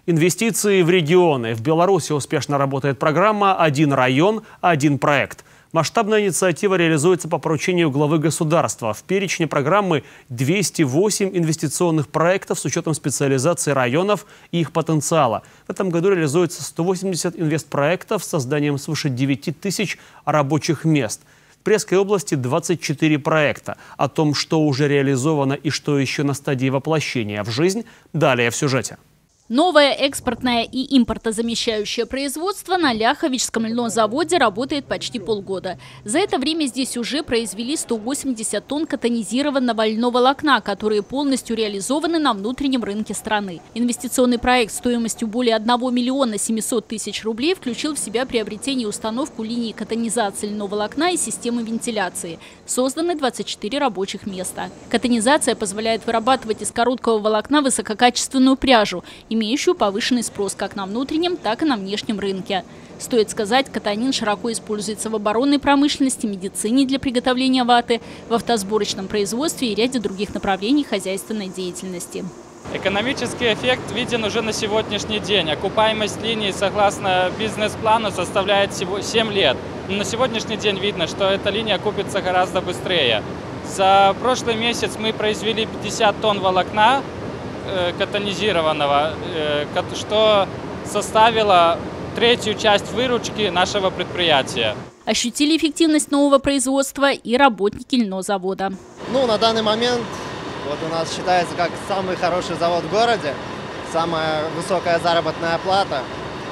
Инвестиции в регионы. В Беларуси успешно работает программа «Один район, один проект». Масштабная инициатива реализуется по поручению главы государства. В перечне программы 208 инвестиционных проектов с учетом специализации районов и их потенциала. В этом году реализуется 180 инвестпроектов с созданием свыше 9 тысяч рабочих мест. В Брестской области 24 проекта. О том, что уже реализовано и что еще на стадии воплощения в жизнь, далее в сюжете. Новое экспортное и импортозамещающее производство на Ляховичском льняном заводе работает почти полгода. За это время здесь уже произвели 180 тонн катонизированного льняного волокна, которые полностью реализованы на внутреннем рынке страны. Инвестиционный проект стоимостью более 1 миллиона 700 тысяч рублей включил в себя приобретение и установку линии катонизации льняного волокна и системы вентиляции. Созданы 24 рабочих места. Катонизация позволяет вырабатывать из короткого волокна высококачественную пряжу, имеющую повышенный спрос как на внутреннем, так и на внешнем рынке. Стоит сказать, катонин широко используется в оборонной промышленности, медицине для приготовления ваты, в автосборочном производстве и ряде других направлений хозяйственной деятельности. Экономический эффект виден уже на сегодняшний день. Окупаемость линии, согласно бизнес-плану, составляет всего 7 лет. Но на сегодняшний день видно, что эта линия окупится гораздо быстрее. За прошлый месяц мы произвели 50 тонн волокна катонизированного, что составило третью часть выручки нашего предприятия. Ощутили эффективность нового производства и работники льняного завода. На данный момент у нас считается как самый хороший завод в городе, самая высокая заработная плата.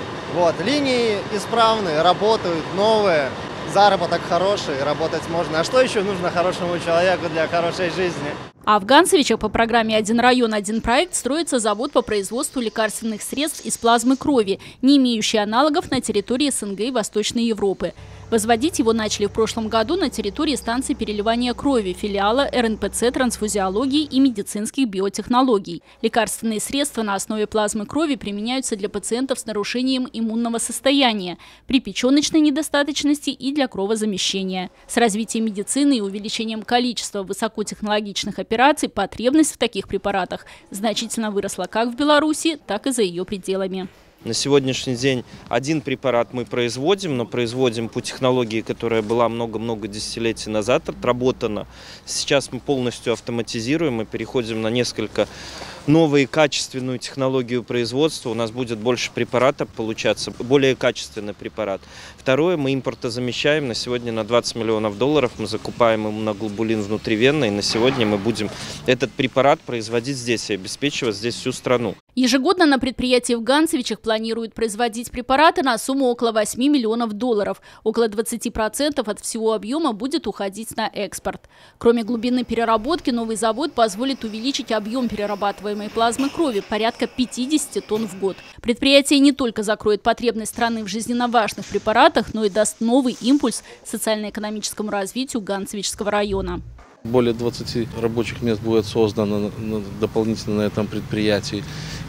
Линии исправны, работают, новые, заработок хороший, работать можно. А что еще нужно хорошему человеку для хорошей жизни? А в Ганцевичах по программе «Один район, один проект» строится завод по производству лекарственных средств из плазмы крови, не имеющий аналогов на территории СНГ и Восточной Европы. Возводить его начали в прошлом году на территории станции переливания крови, филиала РНПЦ трансфузиологии и медицинских биотехнологий. Лекарственные средства на основе плазмы крови применяются для пациентов с нарушением иммунного состояния, при печеночной недостаточности и для кровозамещения. С развитием медицины и увеличением количества высокотехнологичных операций потребность в таких препаратах значительно выросла как в Беларуси, так и за ее пределами. На сегодняшний день один препарат мы производим, но производим по технологии, которая была много-много десятилетий назад отработана. Сейчас мы полностью автоматизируем и переходим на несколько новую качественную технологию производства. У нас будет больше препаратов получаться, более качественный препарат. Второе, мы импортозамещаем. На сегодня на 20 миллионов долларов мы закупаем иммуноглобулин внутривенно. И на сегодня мы будем этот препарат производить здесь и обеспечивать здесь всю страну. Ежегодно на предприятии в Ганцевичах планируют производить препараты на сумму около 8 миллионов долларов. Около 20% от всего объема будет уходить на экспорт. Кроме глубины переработки, новый завод позволит увеличить объем перерабатываемой плазмы крови порядка 50 тонн в год. Предприятие не только закроет потребность страны в жизненно важных препаратах, но и даст новый импульс социально-экономическому развитию Ганцевичского района. Более 20 рабочих мест будет создано дополнительно на этом предприятии.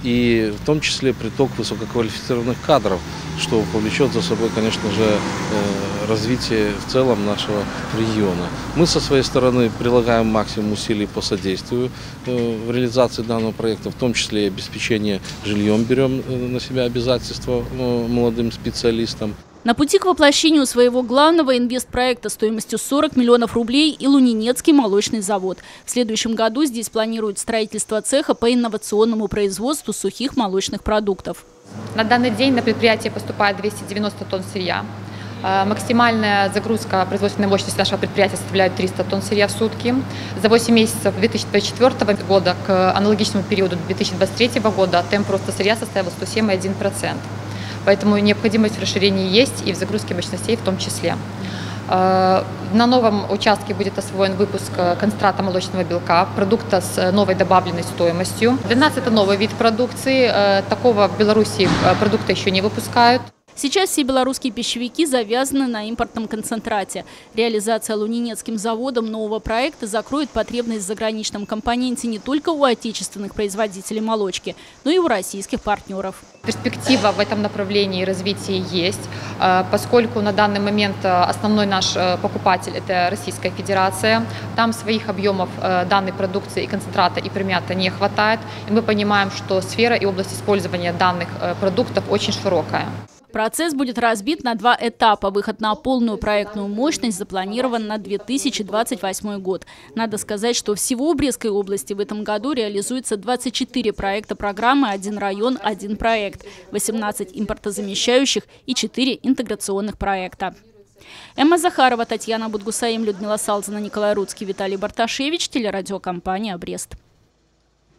И в том числе приток высококвалифицированных кадров, что повлечет за собой, конечно же, развитие в целом нашего региона. Мы со своей стороны прилагаем максимум усилий по содействию в реализации данного проекта, в том числе и обеспечение жильем берем на себя обязательства молодым специалистам. На пути к воплощению своего главного инвестпроекта стоимостью 40 миллионов рублей и Лунинецкий молочный завод. В следующем году здесь планируют строительство цеха по инновационному производству сухих молочных продуктов. На данный день на предприятие поступает 290 тонн сырья. Максимальная загрузка производственной мощности нашего предприятия составляет 300 тонн сырья в сутки. За 8 месяцев 2024 года к аналогичному периоду 2023 года темп роста сырья составил 107,1%. Поэтому необходимость в расширении есть и в загрузке мощностей в том числе. На новом участке будет освоен выпуск концентрата молочного белка, продукта с новой добавленной стоимостью. Для нас это новый вид продукции. Такого в Беларуси продукта еще не выпускают. Сейчас все белорусские пищевики завязаны на импортном концентрате. Реализация Лунинецким заводом нового проекта закроет потребность в заграничном компоненте не только у отечественных производителей молочки, но и у российских партнеров. Перспектива в этом направлении развития есть, поскольку на данный момент основной наш покупатель – это Российская Федерация. Там своих объемов данной продукции и концентрата и премиата не хватает. И мы понимаем, что сфера и область использования данных продуктов очень широкая. Процесс будет разбит на 2 этапа. Выход на полную проектную мощность запланирован на 2028 год. Надо сказать, что всего в Брестской области в этом году реализуется 24 проекта программы «Один район, один проект», 18 импортозамещающих и 4 интеграционных проекта. Эмма Захарова, Татьяна Будгусаим, Людмила Салзина, Николай Рудский, Виталий Барташевич, телерадиокомпания «Брест».